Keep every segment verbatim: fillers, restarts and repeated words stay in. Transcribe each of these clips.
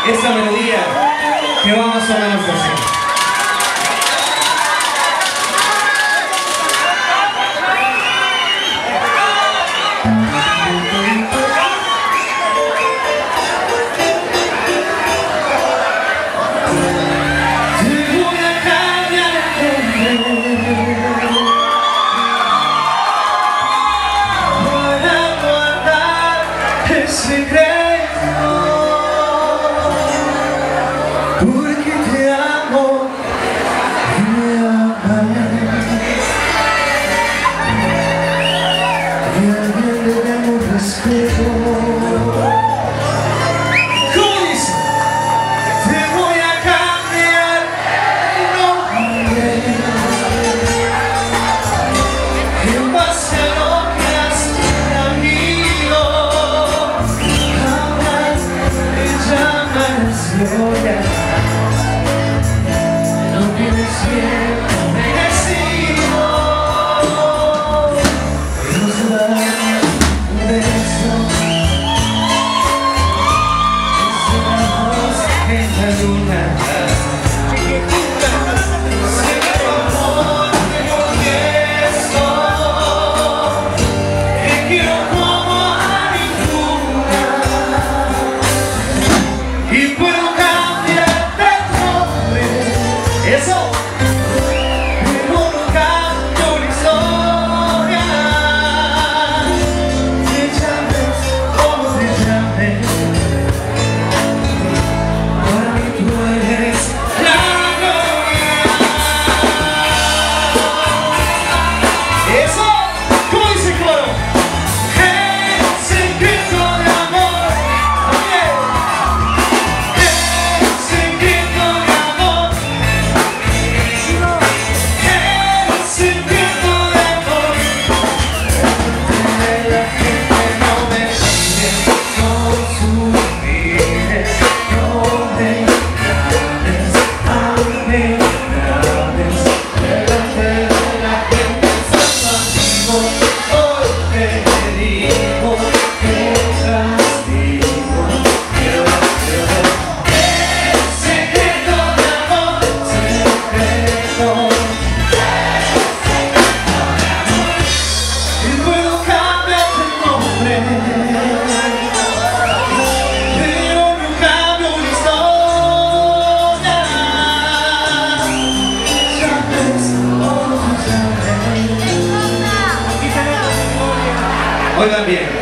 esta melodía que va más o menos así. Porque te amo y me amas, y a alguien le demos respeto. ¿Cómo dice? Te voy a cambiar el nombre en base a lo que has sabido. Jamás me llamas Gloria. Oigan bien.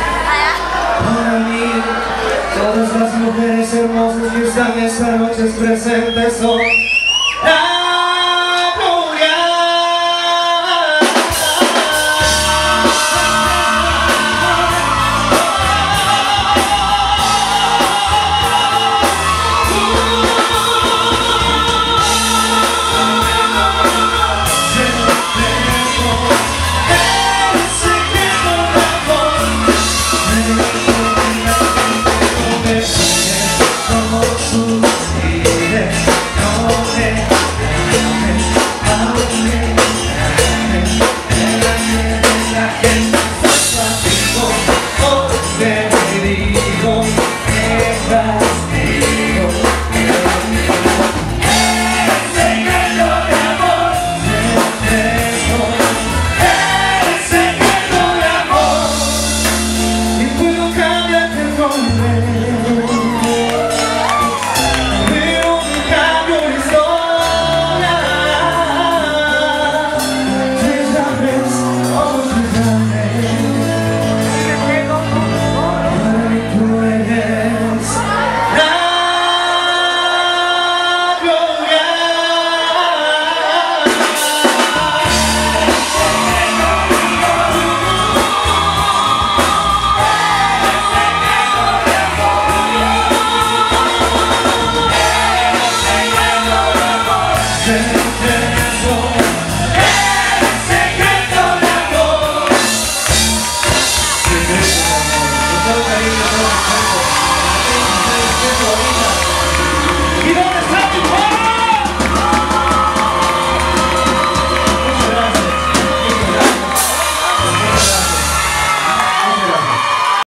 Para mí, todas las mujeres hermosas que están esta noche presentes son